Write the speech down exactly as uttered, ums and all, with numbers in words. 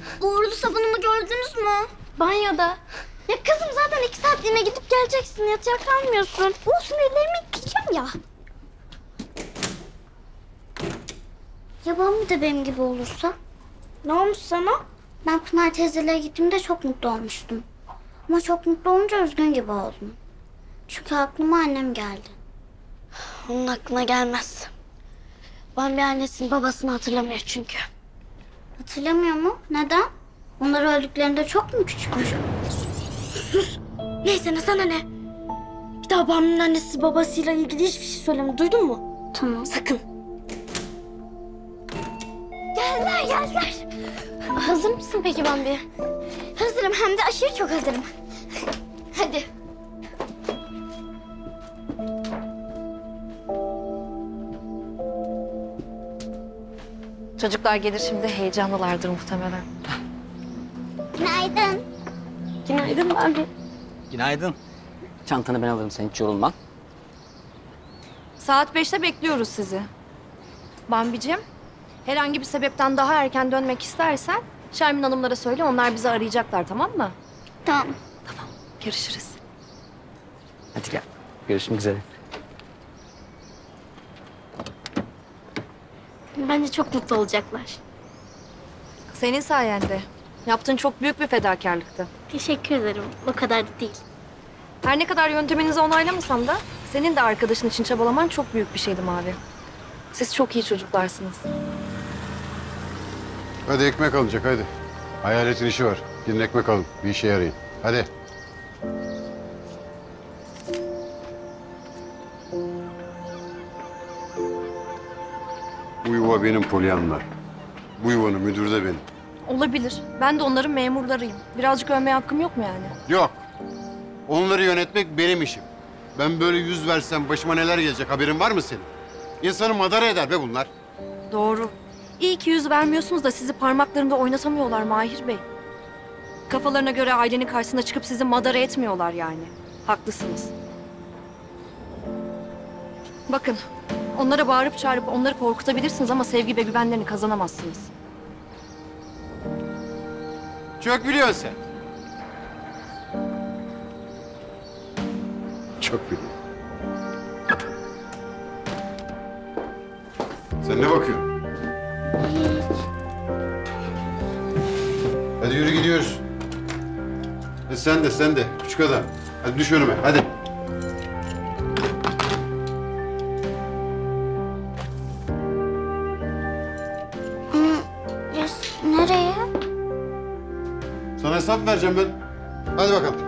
Uğurlu sabunumu gördünüz mü? Banyoda. Ya kızım zaten iki saatliğine gidip geleceksin. Yatağa kalmıyorsun. Olsun ellerimi yıkayacağım ya. Ya babam da benim gibi olursa? Ne olmuş sana? Ben Pınar teyzelere gittiğimde çok mutlu olmuştum. Ama çok mutlu olunca üzgün gibi oldum. Çünkü aklıma annem geldi. Onun aklına gelmez. Ben bir annesini babasını hatırlamıyor çünkü. Hatırlamıyor mu? Neden? Onlar öldüklerinde çok mu küçükmüş? Sus. Neyse ne sana ne? Bir daha babamın annesi babasıyla ilgili hiçbir şey söyleme. Duydun mu? Tamam. Sakın. Geldiler geldiler. Hazır mısın peki Bambi? Hazırım hem de aşırı çok hazırım. Hadi. Çocuklar gelir şimdi, heyecanlılardır muhtemelen. Günaydın. Günaydın Bambi. Günaydın. Çantanı ben alırım, sen hiç yorulma. Saat beşte bekliyoruz sizi. Bambicim, herhangi bir sebepten daha erken dönmek istersen Şermin Hanımlara söyle, onlar bizi arayacaklar, tamam mı? Tamam. Tamam, görüşürüz. Hadi gel. Görüşmek üzere. Bence çok mutlu olacaklar. Senin sayende. Yaptığın çok büyük bir fedakarlıktı. Teşekkür ederim. O kadar da değil. Her ne kadar yönteminizi onaylamasam da senin de arkadaşın için çabalaman çok büyük bir şeydi Mavi. Siz çok iyi çocuklarsınız. Hadi ekmek alınacak hadi. Hayaletin işi var. Gidin ekmek alın. Bir işe yarayın. Hadi. Bu yuva benim Polyanlar. Bu yuvanın müdürü de benim. Olabilir. Ben de onların memurlarıyım. Birazcık övmeye hakkım yok mu yani? Yok. Onları yönetmek benim işim. Ben böyle yüz versem başıma neler gelecek haberin var mı senin? İnsanı madara eder be bunlar. Doğru. İyi ki yüz vermiyorsunuz da sizi parmaklarında oynatamıyorlar Mahir Bey. Kafalarına göre ailenin karşısına çıkıp sizi madara etmiyorlar yani. Haklısınız. Bakın, onlara bağırıp çağırıp onları korkutabilirsiniz ama sevgi ve güvenlerini kazanamazsınız. Çok biliyorsun sen. Çok biliyorum. Sen ne bakıyorsun? Hadi yürü gidiyoruz. Hadi sen de sen de küçük adam. Hadi düş önüme hadi. Ya nereye? Sana hesap vereceğim ben. Hadi bakalım.